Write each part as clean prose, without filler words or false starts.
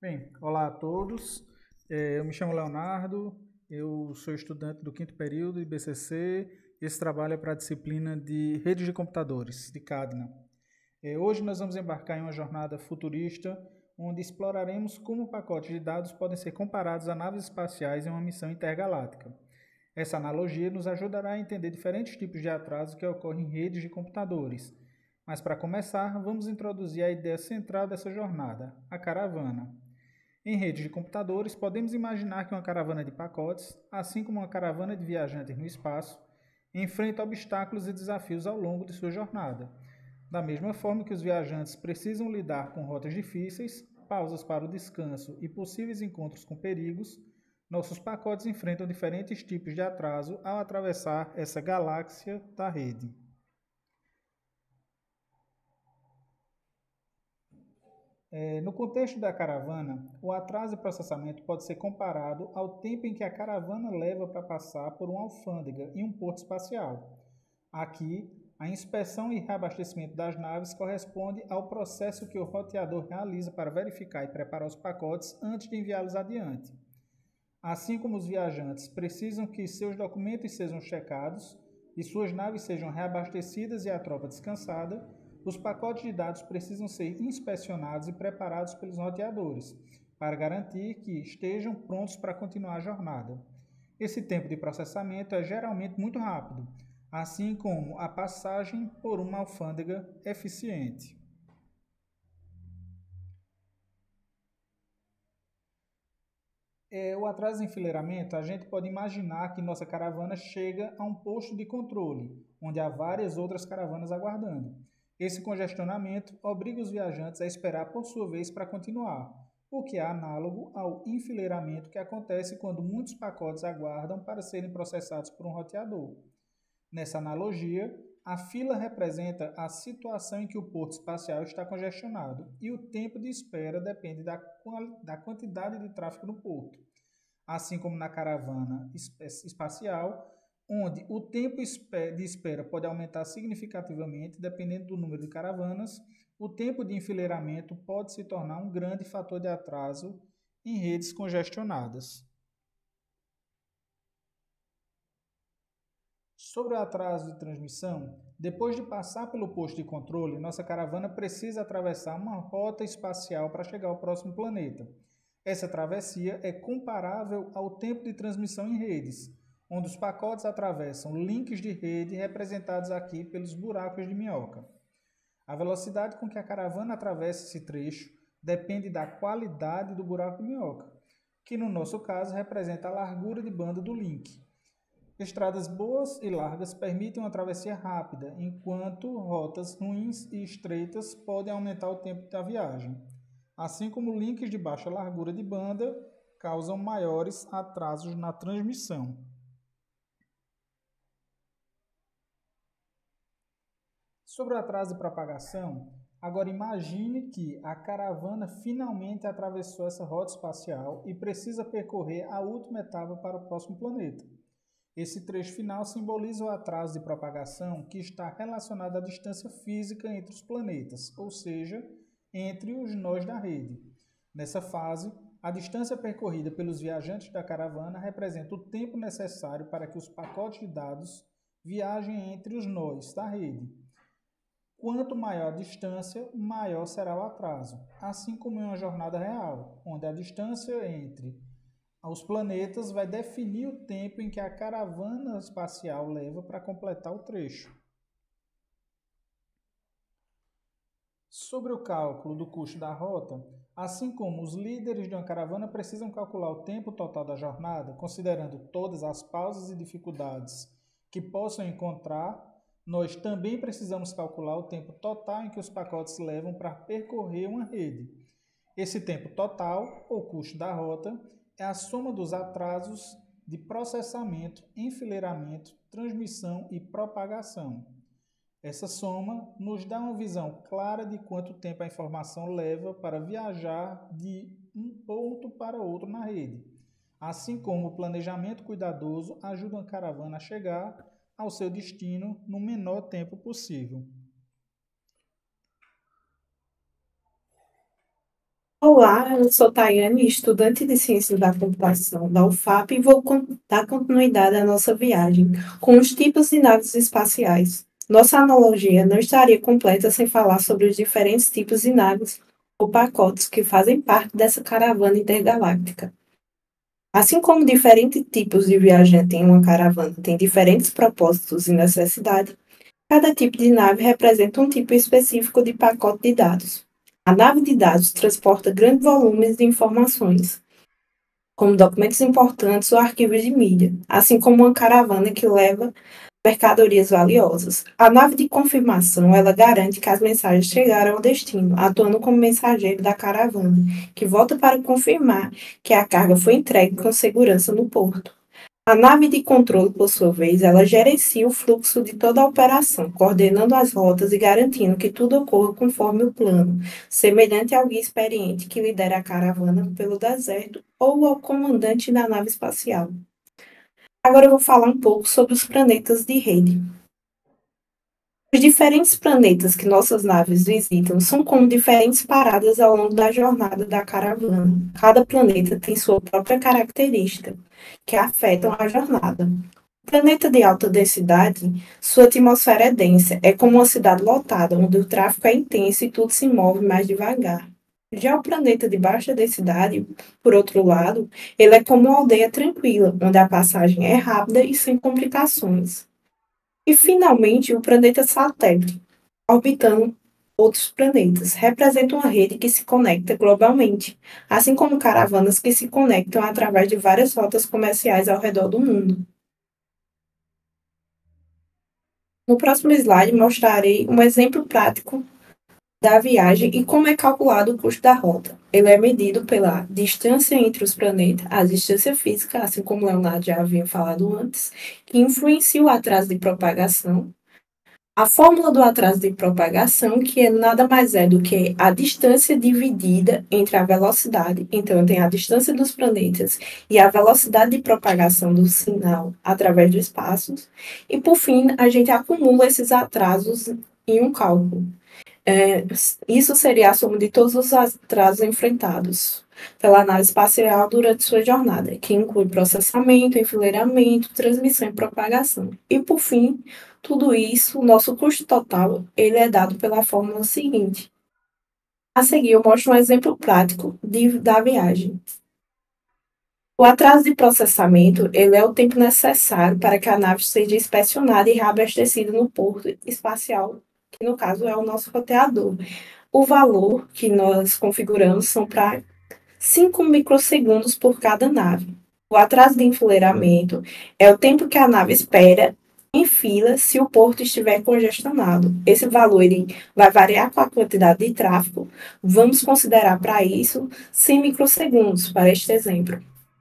Bem, olá a todos. Eu me chamo Leonardo, eu sou estudante do quinto período de BCC. Esse trabalho é para a disciplina de redes de computadores, de Cadna. Hoje nós vamos embarcar em uma jornada futurista, onde exploraremos como pacotes de dados podem ser comparados a naves espaciais em uma missão intergaláctica. Essa analogia nos ajudará a entender diferentes tipos de atraso que ocorrem em redes de computadores. Mas para começar, vamos introduzir a ideia central dessa jornada, a caravana. Em redes de computadores, podemos imaginar que uma caravana de pacotes, assim como uma caravana de viajantes no espaço, enfrenta obstáculos e desafios ao longo de sua jornada. Da mesma forma que os viajantes precisam lidar com rotas difíceis, pausas para o descanso e possíveis encontros com perigos, nossos pacotes enfrentam diferentes tipos de atraso ao atravessar essa galáxia da rede. No contexto da caravana, o atraso de processamento pode ser comparado ao tempo em que a caravana leva para passar por uma alfândega em um porto espacial. Aqui, a inspeção e reabastecimento das naves corresponde ao processo que o roteador realiza para verificar e preparar os pacotes antes de enviá-los adiante. Assim como os viajantes precisam que seus documentos sejam checados e suas naves sejam reabastecidas e a tropa descansada, os pacotes de dados precisam ser inspecionados e preparados pelos roteadores, para garantir que estejam prontos para continuar a jornada. Esse tempo de processamento é geralmente muito rápido, assim como a passagem por uma alfândega eficiente. O atraso de enfileiramento, a gente pode imaginar que nossa caravana chega a um posto de controle, onde há várias outras caravanas aguardando. Esse congestionamento obriga os viajantes a esperar por sua vez para continuar, o que é análogo ao enfileiramento que acontece quando muitos pacotes aguardam para serem processados por um roteador. Nessa analogia, a fila representa a situação em que o porto espacial está congestionado e o tempo de espera depende da quantidade de tráfego no porto. Assim como na caravana espacial, onde o tempo de espera pode aumentar significativamente dependendo do número de caravanas, o tempo de enfileiramento pode se tornar um grande fator de atraso em redes congestionadas. Sobre o atraso de transmissão, depois de passar pelo posto de controle, nossa caravana precisa atravessar uma rota espacial para chegar ao próximo planeta. Essa travessia é comparável ao tempo de transmissão em redes, onde os pacotes atravessam links de rede representados aqui pelos buracos de minhoca. A velocidade com que a caravana atravessa esse trecho depende da qualidade do buraco de minhoca, que no nosso caso representa a largura de banda do link. Estradas boas e largas permitem uma travessia rápida, enquanto rotas ruins e estreitas podem aumentar o tempo da viagem. Assim como links de baixa largura de banda causam maiores atrasos na transmissão. Sobre o atraso de propagação, agora imagine que a caravana finalmente atravessou essa rota espacial e precisa percorrer a última etapa para o próximo planeta. Esse trecho final simboliza o atraso de propagação que está relacionado à distância física entre os planetas, ou seja, entre os nós da rede. Nessa fase, a distância percorrida pelos viajantes da caravana representa o tempo necessário para que os pacotes de dados viajem entre os nós da rede. Quanto maior a distância, maior será o atraso, assim como em uma jornada real, onde a distância entre os planetas vai definir o tempo em que a caravana espacial leva para completar o trecho. Sobre o cálculo do custo da rota, assim como os líderes de uma caravana precisam calcular o tempo total da jornada, considerando todas as pausas e dificuldades que possam encontrar, nós também precisamos calcular o tempo total em que os pacotes levam para percorrer uma rede. Esse tempo total, ou custo da rota, é a soma dos atrasos de processamento, enfileiramento, transmissão e propagação. Essa soma nos dá uma visão clara de quanto tempo a informação leva para viajar de um ponto para outro na rede, assim como o planejamento cuidadoso ajuda a caravana a chegar ao seu destino no menor tempo possível. Olá, eu sou Tayane, estudante de Ciências da Computação da UFAP e vou dar continuidade à nossa viagem com os tipos de naves espaciais. Nossa analogia não estaria completa sem falar sobre os diferentes tipos de naves ou pacotes que fazem parte dessa caravana intergaláctica. Assim como diferentes tipos de viajante em uma caravana têm diferentes propósitos e necessidades, cada tipo de nave representa um tipo específico de pacote de dados. A nave de dados transporta grandes volumes de informações, como documentos importantes ou arquivos de mídia, assim como uma caravana que leva mercadorias valiosas. A nave de confirmação, ela garante que as mensagens chegaram ao destino, atuando como mensageiro da caravana, que volta para confirmar que a carga foi entregue com segurança no porto. A nave de controle, por sua vez, ela gerencia o fluxo de toda a operação, coordenando as rotas e garantindo que tudo ocorra conforme o plano, semelhante ao guia experiente que lidera a caravana pelo deserto ou ao comandante da nave espacial. Agora eu vou falar um pouco sobre os planetas de rede. Os diferentes planetas que nossas naves visitam são como diferentes paradas ao longo da jornada da caravana. Cada planeta tem sua própria característica, que afetam a jornada. O planeta de alta densidade, sua atmosfera é densa, é como uma cidade lotada, onde o tráfego é intenso e tudo se move mais devagar. Já o planeta de baixa densidade, por outro lado, ele é como uma aldeia tranquila, onde a passagem é rápida e sem complicações. E, finalmente, o planeta satélite, orbitando outros planetas, representa uma rede que se conecta globalmente, assim como caravanas que se conectam através de várias rotas comerciais ao redor do mundo. No próximo slide, mostrarei um exemplo prático da viagem e como é calculado o custo da rota. Ele é medido pela distância entre os planetas, a distância física, assim como Leonardo já havia falado antes, que influencia o atraso de propagação. A fórmula do atraso de propagação, que é nada mais é do que a distância dividida entre a velocidade. Então, tem a distância dos planetas e a velocidade de propagação do sinal através do espaço. E, por fim, a gente acumula esses atrasos em um cálculo. Isso seria a soma de todos os atrasos enfrentados pela nave espacial durante sua jornada, que inclui processamento, enfileiramento, transmissão e propagação. E, por fim, tudo isso, o nosso custo total, ele é dado pela fórmula seguinte. A seguir, eu mostro um exemplo prático da viagem. O atraso de processamento, ele é o tempo necessário para que a nave seja inspecionada e reabastecida no porto espacial, que no caso é o nosso roteador. O valor que nós configuramos são para 5 microsegundos por cada nave. O atraso de enfileiramento é o tempo que a nave espera em fila se o porto estiver congestionado. Esse valor ele vai variar com a quantidade de tráfego. Vamos considerar para isso 100 microsegundos, para este exemplo.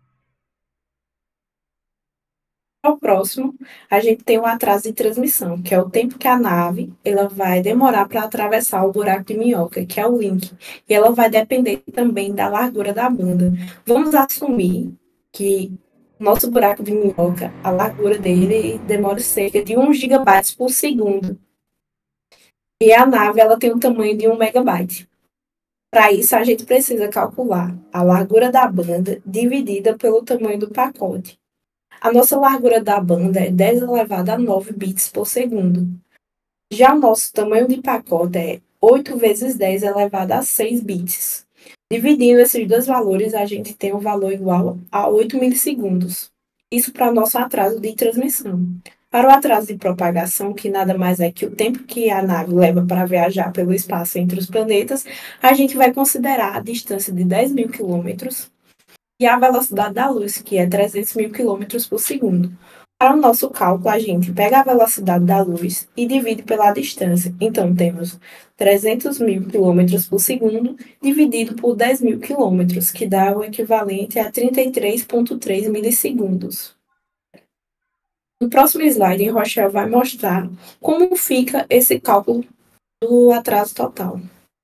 Ao próximo, a gente tem o atraso de transmissão, que é o tempo que a nave ela vai demorar para atravessar o buraco de minhoca, que é o link. E ela vai depender também da largura da banda. Vamos assumir que nosso buraco de minhoca, a largura dele demora cerca de 1 gigabyte por segundo. E a nave ela tem o tamanho de 1 megabyte. Para isso, a gente precisa calcular a largura da banda dividida pelo tamanho do pacote. A nossa largura da banda é 10 elevado a 9 bits por segundo. Já o nosso tamanho de pacote é 8 vezes 10 elevado a 6 bits. Dividindo esses dois valores, a gente tem um valor igual a 8 milissegundos. Isso para o nosso atraso de transmissão. Para o atraso de propagação, que nada mais é que o tempo que a nave leva para viajar pelo espaço entre os planetas, a gente vai considerar a distância de 10 mil quilômetros e a velocidade da luz, que é 300 mil quilômetros por segundo. Para o nosso cálculo, a gente pega a velocidade da luz e divide pela distância. Então, temos 300 mil quilômetros por segundo dividido por 10 mil quilômetros, que dá o equivalente a 33,3 milissegundos. No próximo slide, Rochelle vai mostrar como fica esse cálculo do atraso total.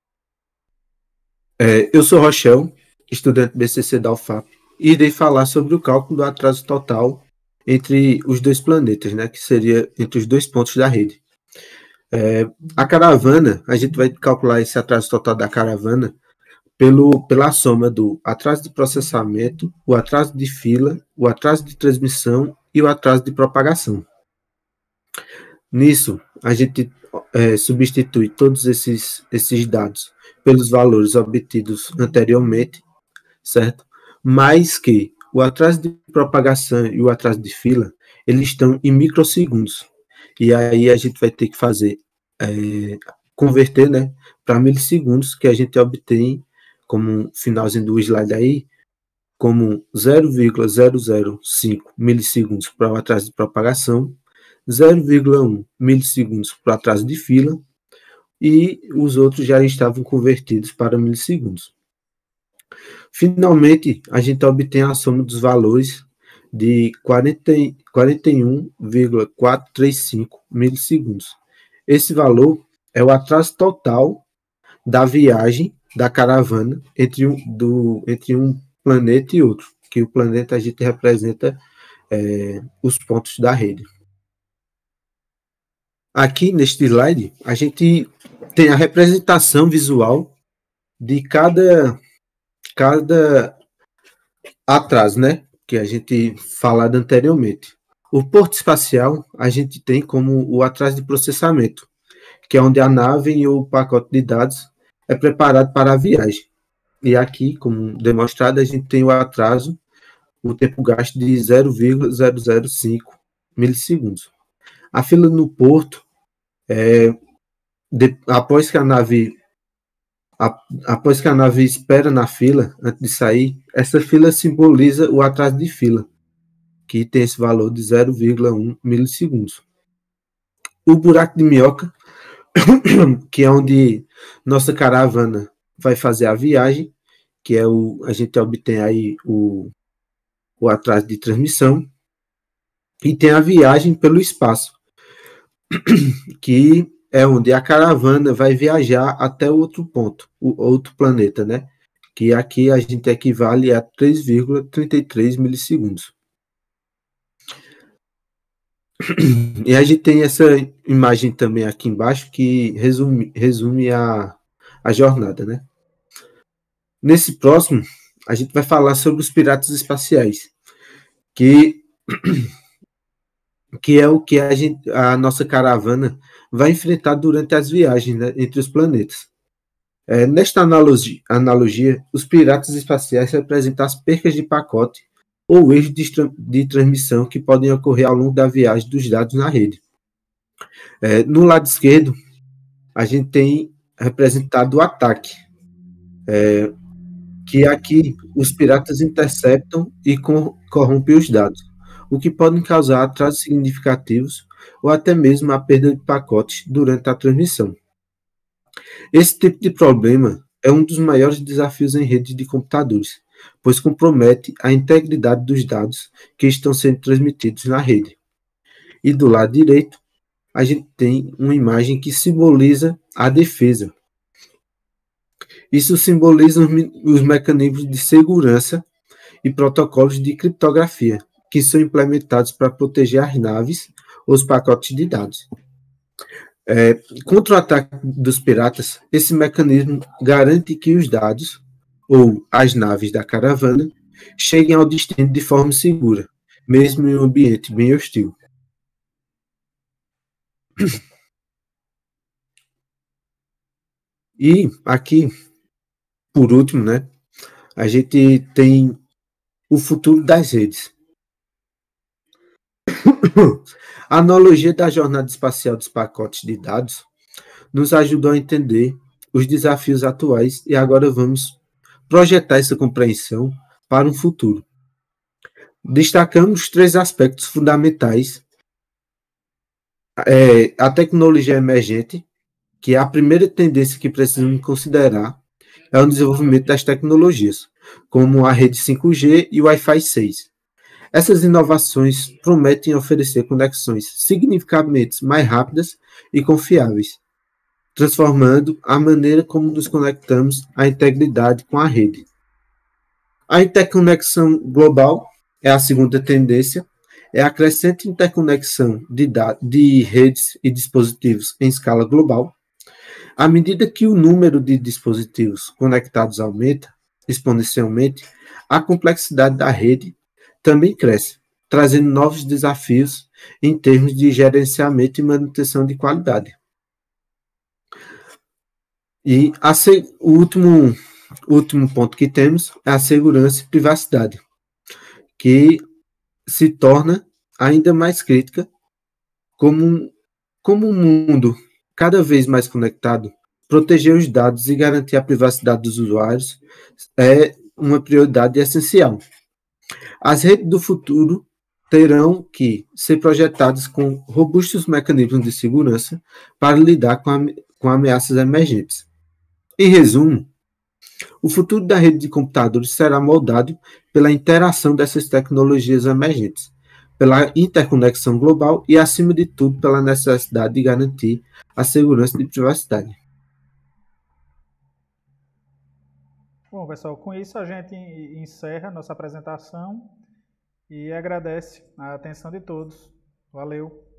Eu sou Rochelle, estudante BCC da UFAP, e irei falar sobre o cálculo do atraso total entre os dois planetas, né, que seria entre os dois pontos da rede. A caravana, a gente vai calcular esse atraso total da caravana pela soma do atraso de processamento, o atraso de fila, o atraso de transmissão e o atraso de propagação. Nisso, a gente substitui todos esses dados pelos valores obtidos anteriormente, certo? Mas que o atraso de propagação e o atraso de fila, eles estão em microsegundos. E aí a gente vai ter que fazer, converter, né, para milissegundos, que a gente obtém, como finalzinho do slide aí, como 0,005 milissegundos para o atraso de propagação, 0,1 milissegundos para o atraso de fila, e os outros já estavam convertidos para milissegundos. Finalmente, a gente obtém a soma dos valores de 41,435 milissegundos. Esse valor é o atraso total da viagem da caravana entre um planeta e outro, que o planeta a gente representa os pontos da rede. Aqui neste slide, a gente tem a representação visual de cada atraso, né, que a gente falado anteriormente. O porto espacial, a gente tem como o atraso de processamento, que é onde a nave e o pacote de dados é preparado para a viagem. E aqui, como demonstrado, a gente tem o atraso, o tempo gasto de 0,005 milissegundos. A fila no porto, após que a nave espera na fila, antes de sair, essa fila simboliza o atraso de fila, que tem esse valor de 0,1 milissegundos. O buraco de minhoca, que é onde nossa caravana vai fazer a viagem, que é a gente obtém aí o atraso de transmissão, e tem a viagem pelo espaço, que é onde a caravana vai viajar até outro ponto, o outro planeta, né? Que aqui a gente equivale a 3,33 milissegundos. E a gente tem essa imagem também aqui embaixo que resume a jornada, né? Nesse próximo, a gente vai falar sobre os piratas espaciais, que é o que a nossa caravana vai enfrentar durante as viagens, né, entre os planetas. Nesta analogia, os piratas espaciais representam as percas de pacote ou erros de transmissão que podem ocorrer ao longo da viagem dos dados na rede. No lado esquerdo, a gente tem representado o ataque, que aqui os piratas interceptam e corrompem os dados, o que pode causar atrasos significativos ou até mesmo a perda de pacotes durante a transmissão. Esse tipo de problema é um dos maiores desafios em redes de computadores, pois compromete a integridade dos dados que estão sendo transmitidos na rede. E do lado direito, a gente tem uma imagem que simboliza a defesa. Isso simboliza os mecanismos de segurança e protocolos de criptografia que são implementados para proteger as naves ou os pacotes de dados. Contra o ataque dos piratas, esse mecanismo garante que os dados ou as naves da caravana cheguem ao destino de forma segura, mesmo em um ambiente bem hostil. E aqui, por último, né, a gente tem o futuro das redes. A analogia da jornada espacial dos pacotes de dados nos ajudou a entender os desafios atuais e agora vamos projetar essa compreensão para um futuro. Destacamos 3 aspectos fundamentais. A tecnologia emergente, que é a primeira tendência que precisamos considerar, é o desenvolvimento das tecnologias, como a rede 5G e o Wi-Fi 6. Essas inovações prometem oferecer conexões significativamente mais rápidas e confiáveis, transformando a maneira como nos conectamos à integridade com a rede. A interconexão global é a segunda tendência, é a crescente interconexão de redes e dispositivos em escala global. À medida que o número de dispositivos conectados aumenta exponencialmente, a complexidade da rede também cresce, trazendo novos desafios em termos de gerenciamento e manutenção de qualidade. E o último ponto que temos é a segurança e privacidade, que se torna ainda mais crítica como um mundo cada vez mais conectado. Proteger os dados e garantir a privacidade dos usuários é uma prioridade essencial. As redes do futuro terão que ser projetadas com robustos mecanismos de segurança para lidar com ameaças emergentes. Em resumo, o futuro da rede de computadores será moldado pela interação dessas tecnologias emergentes, pela interconexão global e, acima de tudo, pela necessidade de garantir a segurança e privacidade. Bom, pessoal, com isso a gente encerra a nossa apresentação e agradece a atenção de todos. Valeu!